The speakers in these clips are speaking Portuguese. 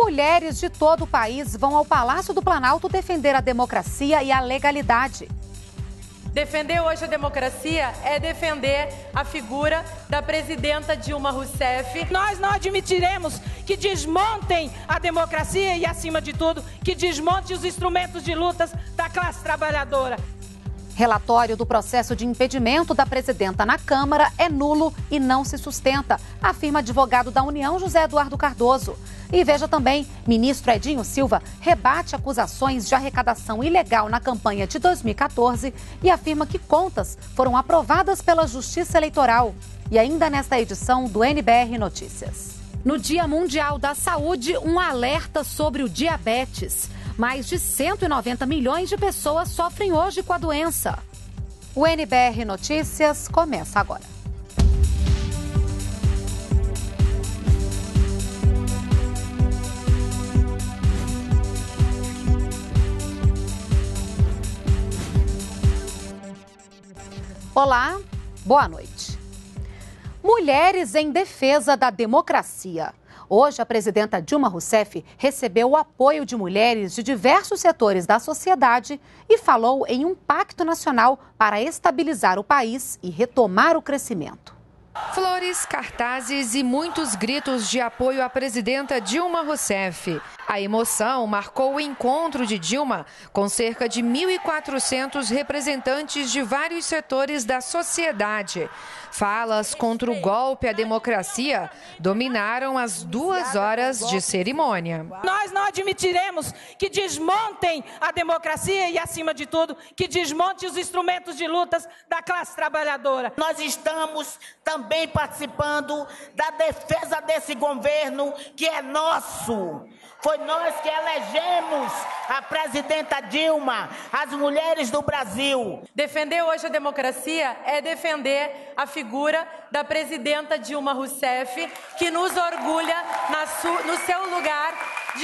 Mulheres de todo o país vão ao Palácio do Planalto defender a democracia e a legalidade. Defender hoje a democracia é defender a figura da presidenta Dilma Rousseff. Nós não admitiremos que desmontem a democracia e, acima de tudo, que desmontem os instrumentos de lutas da classe trabalhadora. Relatório do processo de impedimento da presidenta na Câmara é nulo e não se sustenta, afirma advogado da União José Eduardo Cardoso. E veja também, ministro Edinho Silva rebate acusações de arrecadação ilegal na campanha de 2014 e afirma que contas foram aprovadas pela Justiça Eleitoral. E ainda nesta edição do NBR Notícias. No Dia Mundial da Saúde, um alerta sobre o diabetes. Mais de 190 milhões de pessoas sofrem hoje com a doença. O NBR Notícias começa agora. Olá, boa noite. Mulheres em defesa da democracia. Hoje, a presidenta Dilma Rousseff recebeu o apoio de mulheres de diversos setores da sociedade e falou em um pacto nacional para estabilizar o país e retomar o crescimento. Flores, cartazes e muitos gritos de apoio à presidenta Dilma Rousseff. A emoção marcou o encontro de Dilma com cerca de 1.400 representantes de vários setores da sociedade. Falas contra o golpe à democracia dominaram as 2 horas de cerimônia. Nós não admitiremos que desmontem a democracia e, acima de tudo, que desmontem os instrumentos de lutas da classe trabalhadora. Nós estamos também participando da defesa desse governo que é nosso. Foi nós que elegemos a presidenta Dilma, as mulheres do Brasil. Defender hoje a democracia é defender a figura da presidenta Dilma Rousseff, que nos orgulha no seu lugar de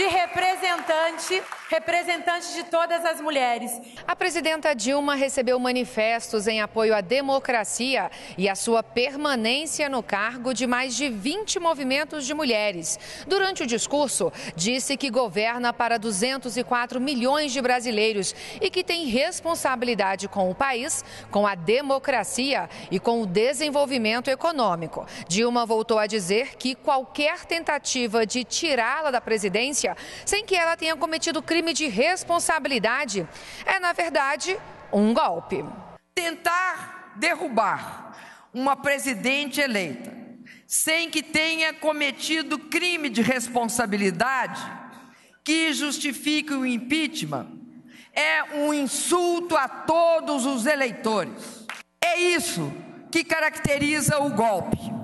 representante de todas as mulheres. A presidenta Dilma recebeu manifestos em apoio à democracia e à sua permanência no cargo de mais de 20 movimentos de mulheres. Durante o discurso, disse que governa para 204 milhões de brasileiros e que tem responsabilidade com o país, com a democracia e com o desenvolvimento econômico. Dilma voltou a dizer que qualquer tentativa de tirá-la da presidência sem que ela tenha cometido crime de responsabilidade é, na verdade, um golpe. Tentar derrubar uma presidente eleita sem que tenha cometido crime de responsabilidade que justifique o impeachment é um insulto a todos os eleitores. É isso que caracteriza o golpe.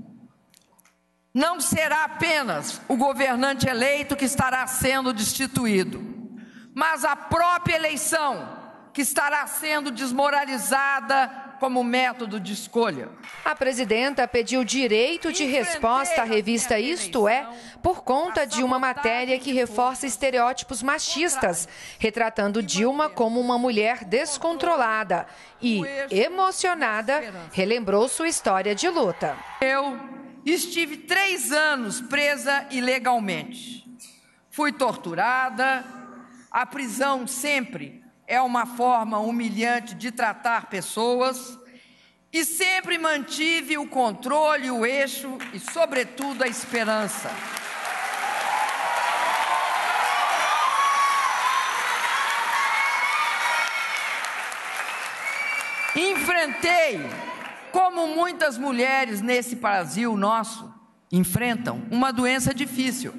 Não será apenas o governante eleito que estará sendo destituído, mas a própria eleição que estará sendo desmoralizada como método de escolha. A presidenta pediu direito de resposta à revista Isto É, por conta de uma matéria que reforça estereótipos machistas, retratando Dilma como uma mulher descontrolada e, emocionada, relembrou sua história de luta. Eu estive 3 anos presa ilegalmente. Fui torturada. A prisão sempre é uma forma humilhante de tratar pessoas e sempre mantive o controle, o eixo e, sobretudo, a esperança. Enfrentei, como muitas mulheres nesse Brasil nosso enfrentam, uma doença difícil.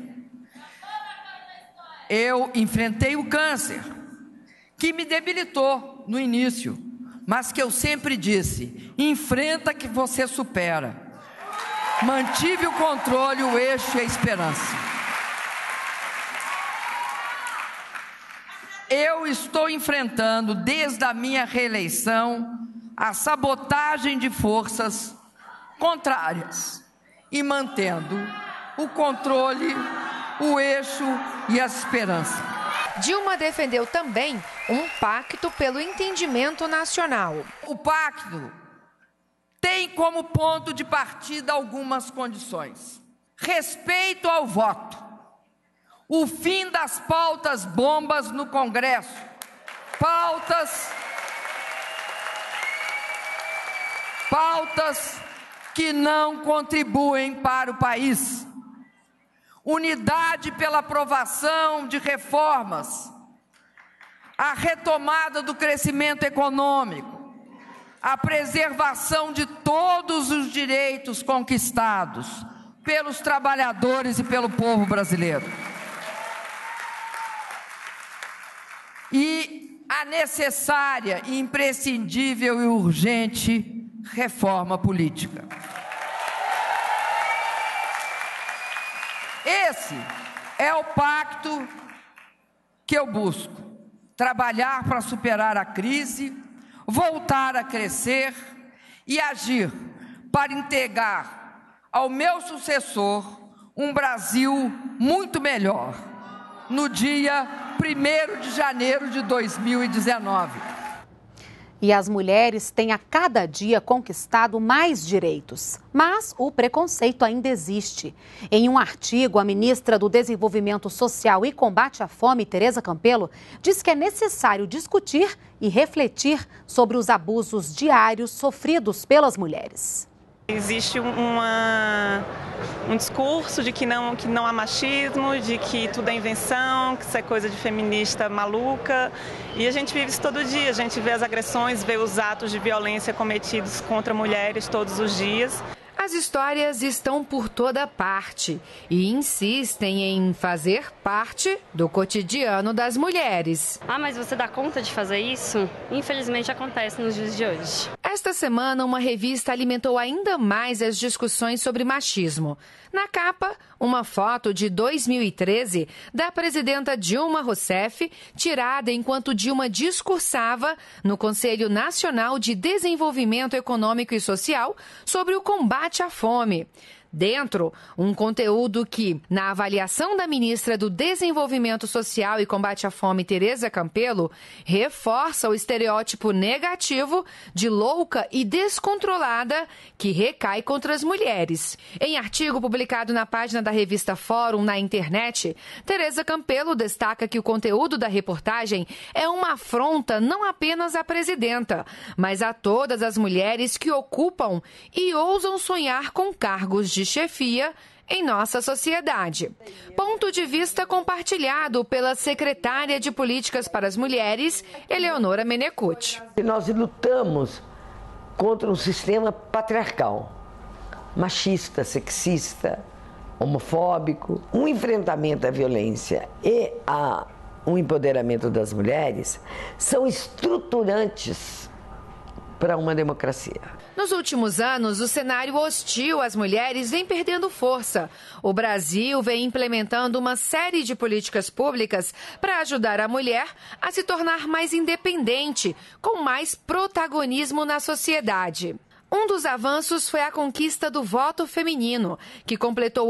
Eu enfrentei o câncer, que me debilitou no início, mas que eu sempre disse: enfrenta que você supera. Mantive o controle, o eixo e a esperança. Eu estou enfrentando, desde a minha reeleição, a sabotagem de forças contrárias e mantendo o controle, o eixo e a esperança. Dilma defendeu também um pacto pelo entendimento nacional. O pacto tem como ponto de partida algumas condições: respeito ao voto, o fim das pautas bombas no Congresso, pautas que não contribuem para o país. Unidade pela aprovação de reformas, a retomada do crescimento econômico, a preservação de todos os direitos conquistados pelos trabalhadores e pelo povo brasileiro. E a necessária, imprescindível e urgente reforma política. Esse é o pacto que eu busco. Trabalhar para superar a crise, voltar a crescer e agir para entregar ao meu sucessor um Brasil muito melhor no dia 1º de janeiro de 2019. E as mulheres têm a cada dia conquistado mais direitos. Mas o preconceito ainda existe. Em um artigo, a ministra do Desenvolvimento Social e Combate à Fome, Tereza Campelo, diz que é necessário discutir e refletir sobre os abusos diários sofridos pelas mulheres. Existe um discurso de que não há machismo, de que tudo é invenção, que isso é coisa de feminista maluca. E a gente vive isso todo dia, a gente vê as agressões, vê os atos de violência cometidos contra mulheres todos os dias. As histórias estão por toda parte e insistem em fazer parte do cotidiano das mulheres. Ah, mas você dá conta de fazer isso? Infelizmente acontece nos dias de hoje. Esta semana, uma revista alimentou ainda mais as discussões sobre machismo. Na capa, uma foto de 2013 da presidenta Dilma Rousseff, tirada enquanto Dilma discursava no Conselho Nacional de Desenvolvimento Econômico e Social sobre o combate à fome. Dentro, um conteúdo que, na avaliação da ministra do Desenvolvimento Social e Combate à Fome, Tereza Campelo, reforça o estereótipo negativo de louca e descontrolada que recai contra as mulheres. Em artigo publicado na página da revista Fórum na internet, Tereza Campelo destaca que o conteúdo da reportagem é uma afronta não apenas à presidenta, mas a todas as mulheres que ocupam e ousam sonhar com cargos de chefia em nossa sociedade. Ponto de vista compartilhado pela secretária de Políticas para as Mulheres, Eleonora Menecute. Nós lutamos contra um sistema patriarcal, machista, sexista, homofóbico. Um enfrentamento à violência e um empoderamento das mulheres são estruturantes para uma democracia. Nos últimos anos, o cenário hostil às mulheres vem perdendo força. O Brasil vem implementando uma série de políticas públicas para ajudar a mulher a se tornar mais independente, com mais protagonismo na sociedade. Um dos avanços foi a conquista do voto feminino, que completou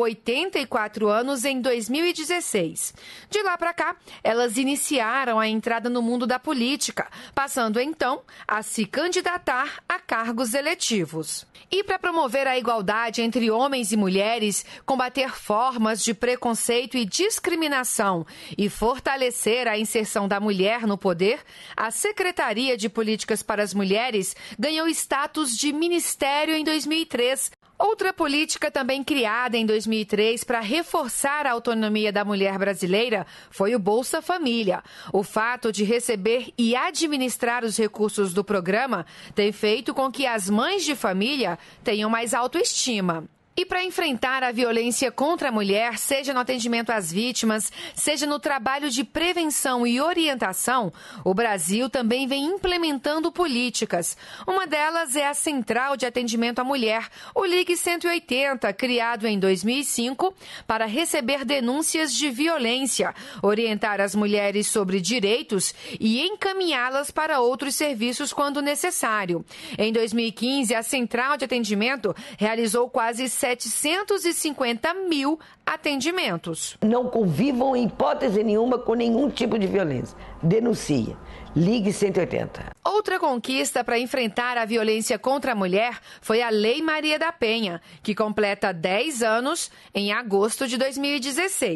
84 anos em 2016. De lá para cá, elas iniciaram a entrada no mundo da política, passando então a se candidatar a cargos eletivos. E para promover a igualdade entre homens e mulheres, combater formas de preconceito e discriminação e fortalecer a inserção da mulher no poder, a Secretaria de Políticas para as Mulheres ganhou status de Ministério em 2003. Outra política também criada em 2003 para reforçar a autonomia da mulher brasileira foi o Bolsa Família. O fato de receber e administrar os recursos do programa tem feito com que as mães de família tenham mais autoestima. E para enfrentar a violência contra a mulher, seja no atendimento às vítimas, seja no trabalho de prevenção e orientação, o Brasil também vem implementando políticas. Uma delas é a Central de Atendimento à Mulher, o Ligue 180, criado em 2005 para receber denúncias de violência, orientar as mulheres sobre direitos e encaminhá-las para outros serviços quando necessário. Em 2015, a Central de Atendimento realizou quase 750 mil atendimentos. Não convivam em hipótese nenhuma com nenhum tipo de violência. Denuncie. Ligue 180. Outra conquista para enfrentar a violência contra a mulher foi a Lei Maria da Penha, que completa 10 anos em agosto de 2016.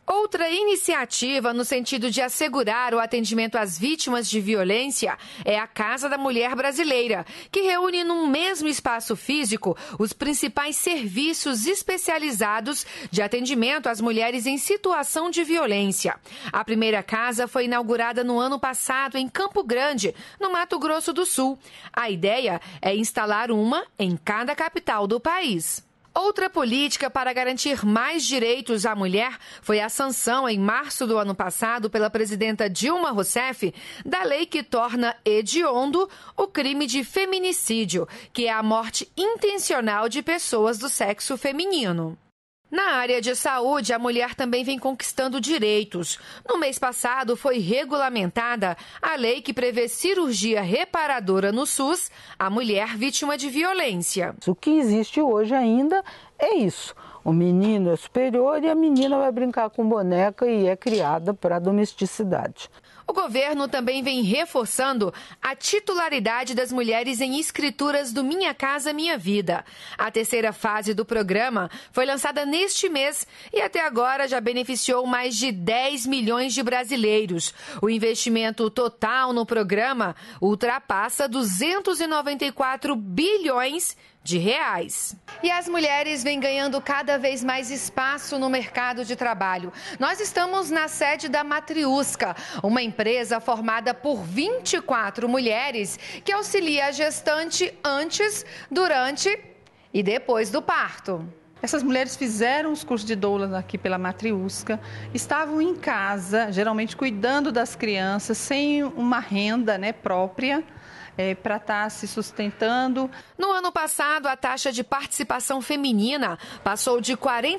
Outra iniciativa no sentido de assegurar o atendimento às vítimas de violência é a Casa da Mulher Brasileira, que reúne num mesmo espaço físico os principais serviços especializados de atendimento às mulheres em situação de violência. A primeira casa foi inaugurada no ano passado em Campo Grande, no Mato Grosso do Sul. A ideia é instalar uma em cada capital do país. Outra política para garantir mais direitos à mulher foi a sanção, em março do ano passado, pela presidenta Dilma Rousseff, da lei que torna hediondo o crime de feminicídio, que é a morte intencional de pessoas do sexo feminino. Na área de saúde, a mulher também vem conquistando direitos. No mês passado, foi regulamentada a lei que prevê cirurgia reparadora no SUS à mulher vítima de violência. O que existe hoje ainda é isso. O menino é superior e a menina vai brincar com boneca e é criada para a domesticidade. O governo também vem reforçando a titularidade das mulheres em escrituras do Minha Casa Minha Vida. A terceira fase do programa foi lançada neste mês e até agora já beneficiou mais de 10 milhões de brasileiros. O investimento total no programa ultrapassa 294 bilhões de reais. E as mulheres vêm ganhando cada vez mais espaço no mercado de trabalho. Nós estamos na sede da Matriusca, uma empresa formada por 24 mulheres que auxilia a gestante antes, durante e depois do parto. Essas mulheres fizeram os cursos de doula aqui pela Matriusca, estavam em casa, geralmente cuidando das crianças, sem uma renda, própria, para estar se sustentando. No ano passado, a taxa de participação feminina passou de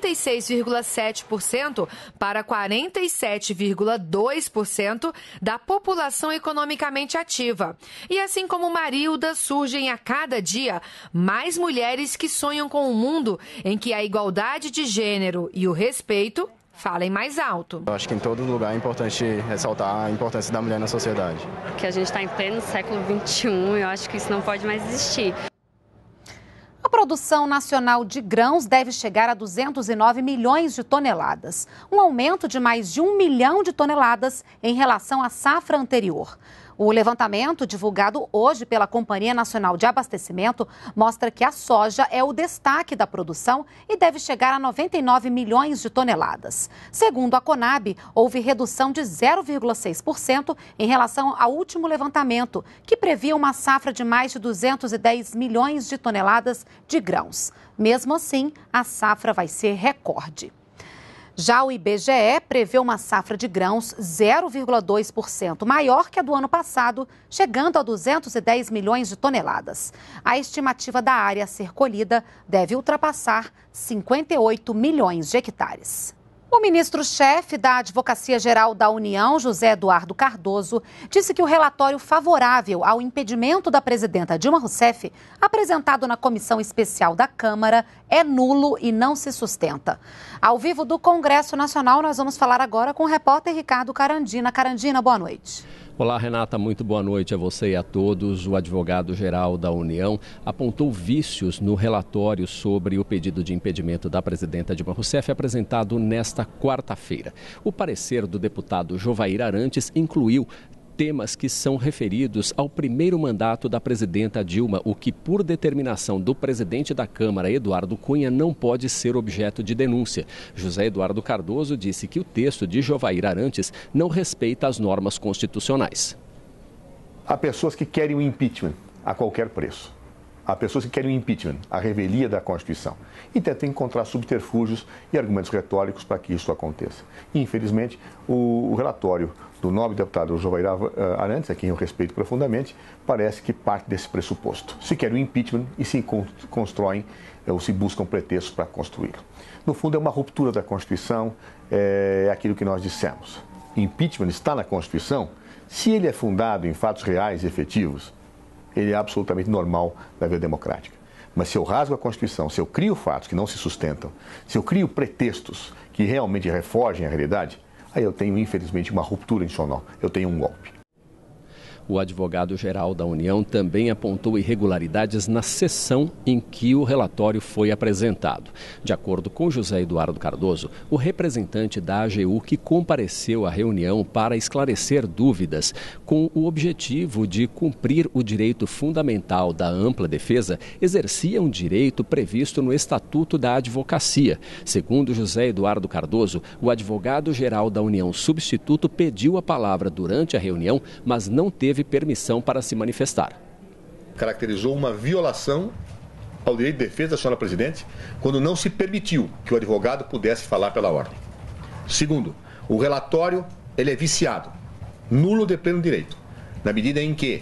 46,7% para 47,2% da população economicamente ativa. E assim como Marilda, surgem a cada dia mais mulheres que sonham com um mundo em que a igualdade de gênero e o respeito falem mais alto. Eu acho que em todo lugar é importante ressaltar a importância da mulher na sociedade. Que a gente está em pleno século XXI, eu acho que isso não pode mais existir. A produção nacional de grãos deve chegar a 209 milhões de toneladas, um aumento de mais de 1 milhão de toneladas em relação à safra anterior. O levantamento, divulgado hoje pela Companhia Nacional de Abastecimento, mostra que a soja é o destaque da produção e deve chegar a 99 milhões de toneladas. Segundo a Conab, houve redução de 0,6% em relação ao último levantamento, que previa uma safra de mais de 210 milhões de toneladas de grãos. Mesmo assim, a safra vai ser recorde. Já o IBGE prevê uma safra de grãos 0,2% maior que a do ano passado, chegando a 210 milhões de toneladas. A estimativa da área a ser colhida deve ultrapassar 58 milhões de hectares. O ministro-chefe da Advocacia Geral da União, José Eduardo Cardoso, disse que o relatório favorável ao impedimento da presidenta Dilma Rousseff, apresentado na Comissão Especial da Câmara, é nulo e não se sustenta. Ao vivo do Congresso Nacional, nós vamos falar agora com o repórter Ricardo Carandina. Carandina, boa noite. Olá, Renata, muito boa noite a você e a todos. O advogado-geral da União apontou vícios no relatório sobre o pedido de impedimento da presidenta Dilma Rousseff apresentado nesta quarta-feira. O parecer do deputado Jovair Arantes incluiu temas que são referidos ao primeiro mandato da presidenta Dilma, o que, por determinação do presidente da Câmara, Eduardo Cunha, não pode ser objeto de denúncia. José Eduardo Cardoso disse que o texto de Jovair Arantes não respeita as normas constitucionais. Há pessoas que querem o impeachment a qualquer preço. Há pessoas que querem o impeachment, a revelia da Constituição, e tentam encontrar subterfúgios e argumentos retóricos para que isso aconteça. Infelizmente, o relatório do nobre deputado Jovair Arantes, a quem eu respeito profundamente, parece que parte desse pressuposto. Se quer o impeachment e se constroem ou se buscam pretextos para construí-lo. No fundo, é uma ruptura da Constituição, é aquilo que nós dissemos. Impeachment está na Constituição, se ele é fundado em fatos reais e efetivos, ele é absolutamente normal na vida democrática. Mas se eu rasgo a Constituição, se eu crio fatos que não se sustentam, se eu crio pretextos que realmente refogem a realidade, aí eu tenho, infelizmente, uma ruptura institucional, eu tenho um golpe. O advogado-geral da União também apontou irregularidades na sessão em que o relatório foi apresentado. De acordo com José Eduardo Cardoso, o representante da AGU que compareceu à reunião para esclarecer dúvidas com o objetivo de cumprir o direito fundamental da ampla defesa, exercia um direito previsto no Estatuto da Advocacia. Segundo José Eduardo Cardoso, o advogado-geral da União substituto pediu a palavra durante a reunião, mas não teve permissão para se manifestar. Caracterizou uma violação ao direito de defesa da senhora presidente quando não se permitiu que o advogado pudesse falar pela ordem. Segundo, o relatório ele é viciado, nulo de pleno direito, na medida em que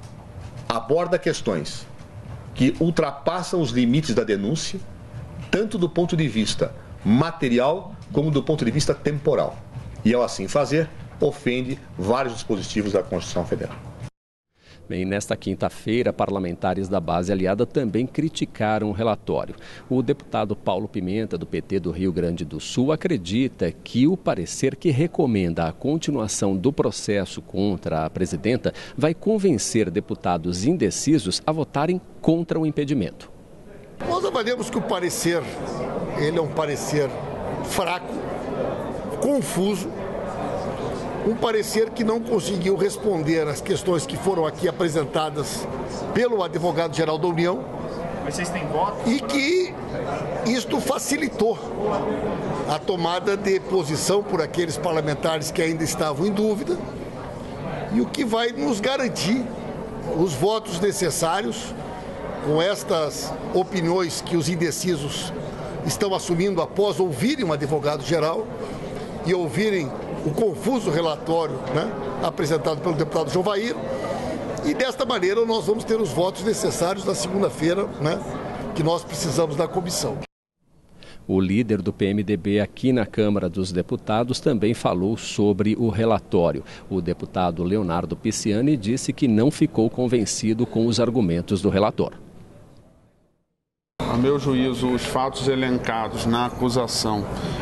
aborda questões que ultrapassam os limites da denúncia, tanto do ponto de vista material como do ponto de vista temporal. E ao assim fazer, ofende vários dispositivos da Constituição Federal. Bem, nesta quinta-feira, parlamentares da base aliada também criticaram o relatório. O deputado Paulo Pimenta, do PT do Rio Grande do Sul, acredita que o parecer que recomenda a continuação do processo contra a presidenta vai convencer deputados indecisos a votarem contra o impedimento. Nós avaliamos que o parecer, ele é um parecer fraco, confuso, um parecer que não conseguiu responder às questões que foram aqui apresentadas pelo advogado-geral da União. Mas vocês têm voto? E que isto facilitou a tomada de posição por aqueles parlamentares que ainda estavam em dúvida e o que vai nos garantir os votos necessários com estas opiniões que os indecisos estão assumindo após ouvirem um advogado-geral e ouvirem o confuso relatório, né, apresentado pelo deputado João Vair. E desta maneira nós vamos ter os votos necessários na segunda-feira, né, que nós precisamos da comissão. O líder do PMDB aqui na Câmara dos Deputados também falou sobre o relatório. O deputado Leonardo Pisciani disse que não ficou convencido com os argumentos do relator. A meu juízo, os fatos elencados na acusação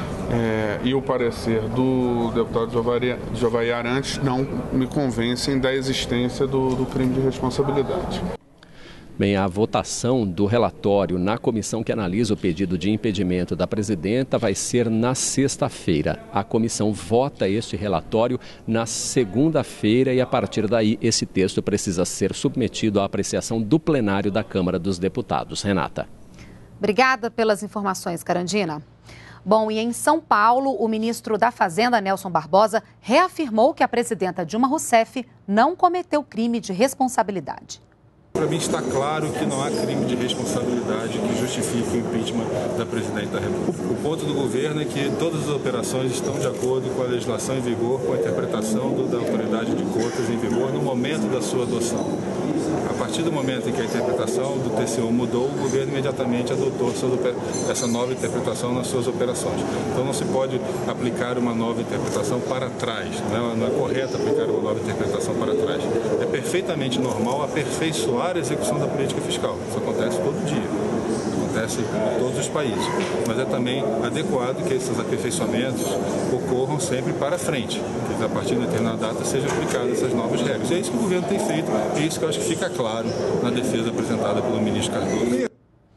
e o parecer do deputado Jeová Arantes não me convencem da existência do crime de responsabilidade. Bem, a votação do relatório na comissão que analisa o pedido de impedimento da presidenta vai ser na sexta-feira. A comissão vota este relatório na segunda-feira e, a partir daí, esse texto precisa ser submetido à apreciação do plenário da Câmara dos Deputados. Renata. Obrigada pelas informações, Carandina. Bom, e em São Paulo, o ministro da Fazenda, Nelson Barbosa, reafirmou que a presidenta Dilma Rousseff não cometeu crime de responsabilidade. Para mim está claro que não há crime de responsabilidade que justifique o impeachment da presidente da República. O ponto do governo é que todas as operações estão de acordo com a legislação em vigor, com a interpretação da autoridade de cotas em vigor no momento da sua adoção. A partir do momento em que a interpretação do TCU mudou, o governo imediatamente adotou essa nova interpretação nas suas operações. Então não se pode aplicar uma nova interpretação para trás, não é correto aplicar uma nova interpretação para trás. É perfeitamente normal aperfeiçoar a execução da política fiscal. Isso acontece todo dia, acontece em todos os países. Mas é também adequado que esses aperfeiçoamentos ocorram sempre para frente, que a partir de determinada data sejam aplicadas essas novas regras. E é isso que o governo tem feito, é isso que eu acho que fica claro na defesa apresentada pelo ministro Cardoso.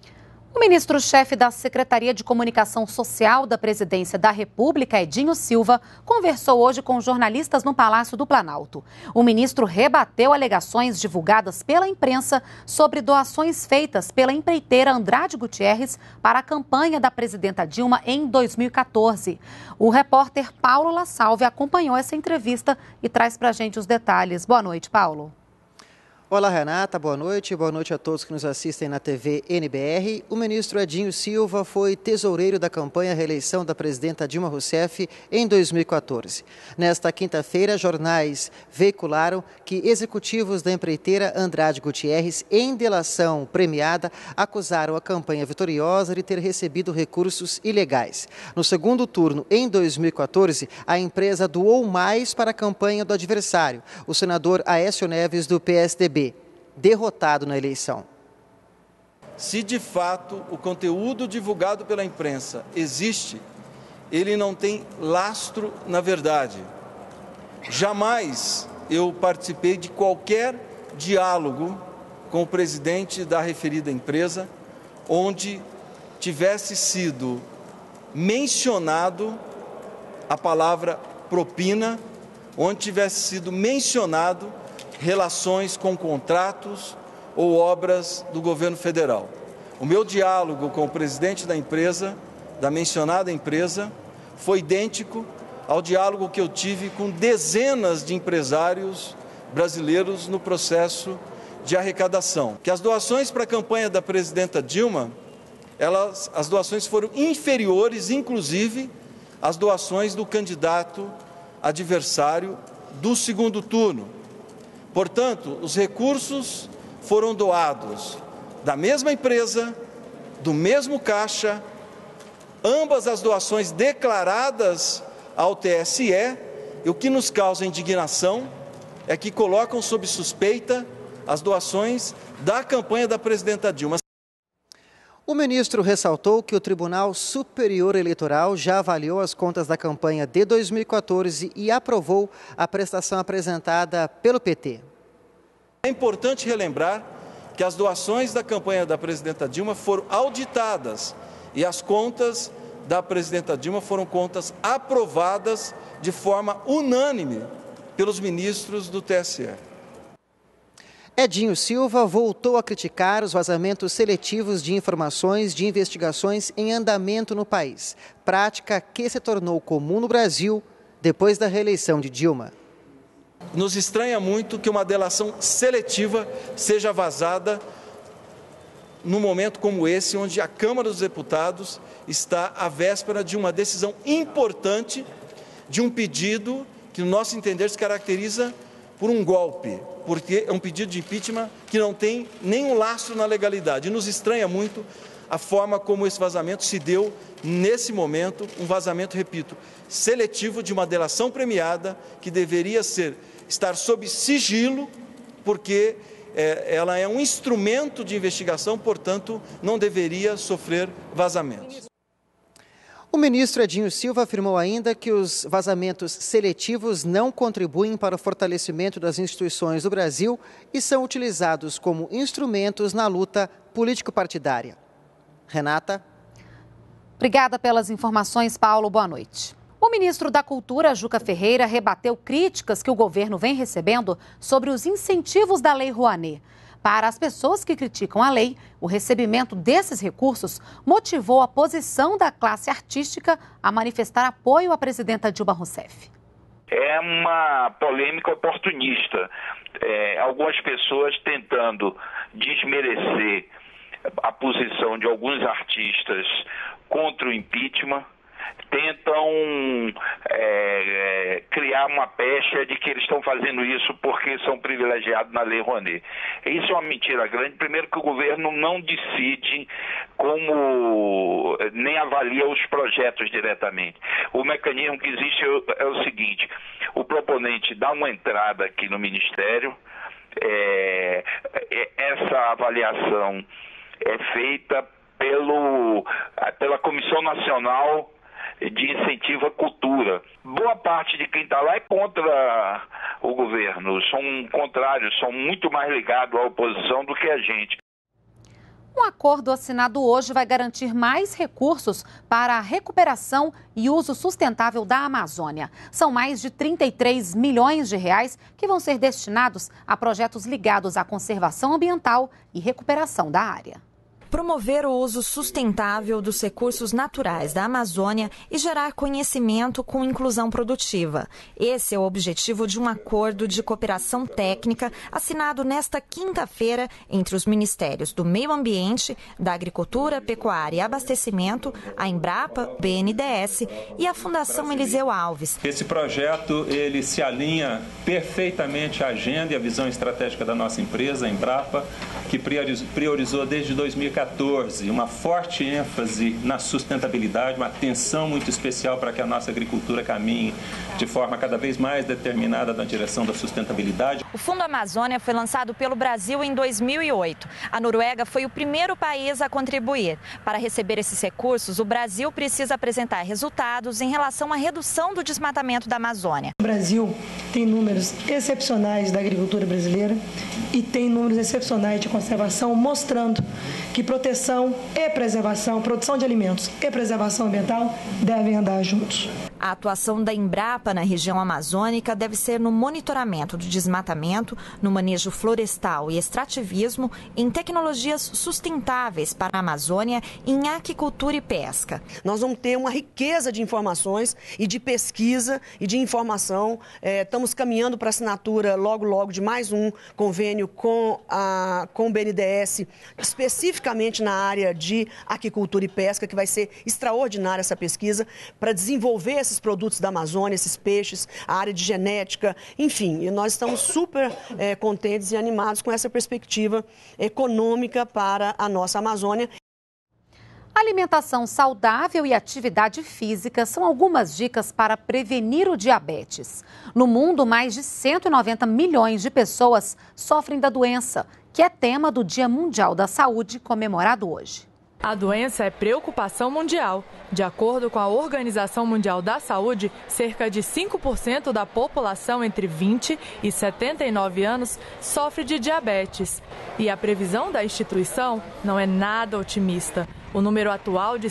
O ministro-chefe da Secretaria de Comunicação Social da Presidência da República, Edinho Silva, conversou hoje com jornalistas no Palácio do Planalto. O ministro rebateu alegações divulgadas pela imprensa sobre doações feitas pela empreiteira Andrade Gutierrez para a campanha da presidenta Dilma em 2014. O repórter Paulo La Salve acompanhou essa entrevista e traz para a gente os detalhes. Boa noite, Paulo. Olá, Renata, boa noite a todos que nos assistem na TV NBR. O ministro Edinho Silva foi tesoureiro da campanha à reeleição da presidenta Dilma Rousseff em 2014. Nesta quinta-feira, jornais veicularam que executivos da empreiteira Andrade Gutierrez, em delação premiada, acusaram a campanha vitoriosa de ter recebido recursos ilegais. No segundo turno, em 2014, a empresa doou mais para a campanha do adversário, o senador Aécio Neves, do PSDB. Derrotado na eleição. Se de fato o conteúdo divulgado pela imprensa existe, ele não tem lastro na verdade. Jamais eu participei de qualquer diálogo com o presidente da referida empresa, onde tivesse sido mencionado a palavra propina, onde tivesse sido mencionado relações com contratos ou obras do governo federal. O meu diálogo com o presidente da empresa, da mencionada empresa, foi idêntico ao diálogo que eu tive com dezenas de empresários brasileiros no processo de arrecadação. Que as doações para a campanha da presidenta Dilma, as doações foram inferiores, inclusive, às doações do candidato adversário do segundo turno. Portanto, os recursos foram doados da mesma empresa, do mesmo caixa, ambas as doações declaradas ao TSE, e o que nos causa indignação é que colocam sob suspeita as doações da campanha da presidenta Dilma. O ministro ressaltou que o Tribunal Superior Eleitoral já avaliou as contas da campanha de 2014 e aprovou a prestação apresentada pelo PT. É importante relembrar que as doações da campanha da presidenta Dilma foram auditadas e as contas da presidenta Dilma foram contas aprovadas de forma unânime pelos ministros do TSE. Edinho Silva voltou a criticar os vazamentos seletivos de informações de investigações em andamento no país, prática que se tornou comum no Brasil depois da reeleição de Dilma. Nos estranha muito que uma delação seletiva seja vazada num momento como esse, onde a Câmara dos Deputados está à véspera de uma decisão importante de um pedido que, no nosso entender, se caracteriza por um golpe, porque é um pedido de impeachment que não tem nenhum lastro na legalidade. E nos estranha muito a forma como esse vazamento se deu nesse momento, um vazamento, repito, seletivo de uma delação premiada que deveria estar sob sigilo, porque ela é um instrumento de investigação, portanto, não deveria sofrer vazamentos. O ministro Edinho Silva afirmou ainda que os vazamentos seletivos não contribuem para o fortalecimento das instituições do Brasil e são utilizados como instrumentos na luta político-partidária. Renata? Obrigada pelas informações, Paulo. Boa noite. O ministro da Cultura, Juca Ferreira, rebateu críticas que o governo vem recebendo sobre os incentivos da Lei Rouanet. Para as pessoas que criticam a lei, o recebimento desses recursos motivou a posição da classe artística a manifestar apoio à presidenta Dilma Rousseff. É uma polêmica oportunista. Algumas pessoas tentando desmerecer a posição de alguns artistas contra o impeachment, tentam criar uma pecha de que eles estão fazendo isso porque são privilegiados na Lei Rouanet. Isso é uma mentira grande. Primeiro que o governo não decide nem avalia os projetos diretamente. O mecanismo que existe é o seguinte: o proponente dá uma entrada aqui no Ministério, essa avaliação é feita pela Comissão Nacional de Incentivo à Cultura. Boa parte de quem está lá é contra o governo, são contrários, são muito mais ligados à oposição do que a gente. Um acordo assinado hoje vai garantir mais recursos para a recuperação e uso sustentável da Amazônia. São mais de 33 milhões de reais que vão ser destinados a projetos ligados à conservação ambiental e recuperação da área. Promover o uso sustentável dos recursos naturais da Amazônia e gerar conhecimento com inclusão produtiva. Esse é o objetivo de um acordo de cooperação técnica assinado nesta quinta-feira entre os Ministérios do Meio Ambiente, da Agricultura, Pecuária e Abastecimento, a Embrapa, BNDES e a Fundação Eliseu Alves. Esse projeto ele se alinha perfeitamente à agenda e à visão estratégica da nossa empresa, a Embrapa, que priorizou desde 2014 uma forte ênfase na sustentabilidade, uma atenção muito especial para que a nossa agricultura caminhe de forma cada vez mais determinada na direção da sustentabilidade. O Fundo Amazônia foi lançado pelo Brasil em 2008. A Noruega foi o primeiro país a contribuir. Para receber esses recursos, o Brasil precisa apresentar resultados em relação à redução do desmatamento da Amazônia. O Brasil tem números excepcionais da agricultura brasileira e tem números excepcionais de conservação, mostrando que proteção e preservação, produção de alimentos e preservação ambiental devem andar juntos. A atuação da Embrapa na região amazônica deve ser no monitoramento do desmatamento, no manejo florestal e extrativismo, em tecnologias sustentáveis para a Amazônia, em aquicultura e pesca. Nós vamos ter uma riqueza de informações e de pesquisa e de informação. Estamos caminhando para a assinatura logo de mais um convênio com o BNDES, especificamente na área de aquicultura e pesca, que vai ser extraordinária essa pesquisa, para desenvolver esses produtos da Amazônia, esses peixes, a área de genética, enfim. E nós estamos super contentes e animados com essa perspectiva econômica para a nossa Amazônia. Alimentação saudável e atividade física são algumas dicas para prevenir o diabetes. No mundo, mais de 190 milhões de pessoas sofrem da doença, que é tema do Dia Mundial da Saúde, comemorado hoje. A doença é preocupação mundial. De acordo com a Organização Mundial da Saúde, cerca de 5% da população entre 20 e 79 anos sofre de diabetes. E a previsão da instituição não é nada otimista. O número atual de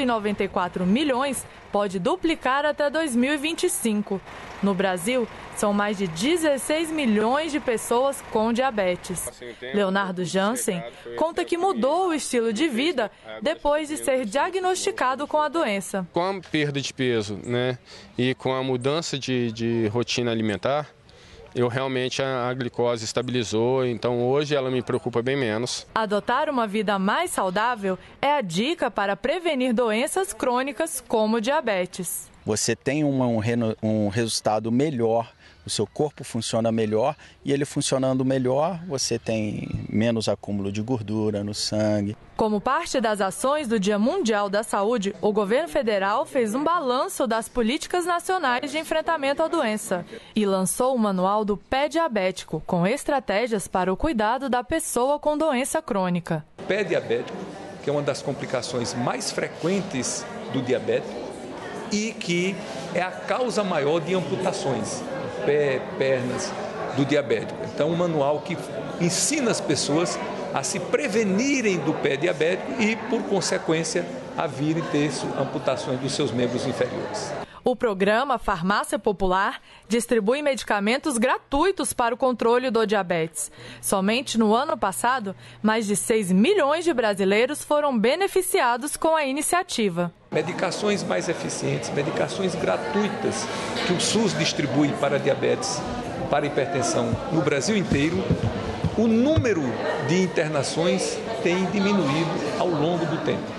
194 milhões pode duplicar até 2025. No Brasil, são mais de 16 milhões de pessoas com diabetes. Leonardo Jansen conta que mudou o estilo de vida depois de ser diagnosticado com a doença. Com a perda de peso, e com a mudança de rotina alimentar, realmente a glicose estabilizou, então hoje ela me preocupa bem menos. Adotar uma vida mais saudável é a dica para prevenir doenças crônicas como diabetes. Você tem um resultado melhor, o seu corpo funciona melhor e ele funcionando melhor, você tem menos acúmulo de gordura no sangue. Como parte das ações do Dia Mundial da Saúde, o governo federal fez um balanço das políticas nacionais de enfrentamento à doença e lançou o Manual do Pé Diabético, com estratégias para o cuidado da pessoa com doença crônica. O pé diabético, que é uma das complicações mais frequentes do diabetes e que é a causa maior de amputações, pé, pernas, do diabético. Então, um manual que ensina as pessoas a se prevenirem do pé diabético e, por consequência, a virem ter amputações dos seus membros inferiores. O programa Farmácia Popular distribui medicamentos gratuitos para o controle do diabetes. Somente no ano passado, mais de 6 milhões de brasileiros foram beneficiados com a iniciativa. Medicações mais eficientes, medicações gratuitas que o SUS distribui para diabetes, para hipertensão no Brasil inteiro, o número de internações tem diminuído ao longo do tempo.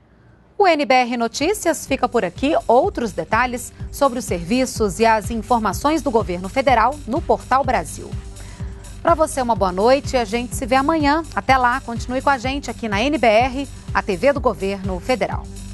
O NBR Notícias fica por aqui. Outros detalhes sobre os serviços e as informações do governo federal no Portal Brasil. Para você, uma boa noite e a gente se vê amanhã. Até lá, continue com a gente aqui na NBR, a TV do Governo Federal.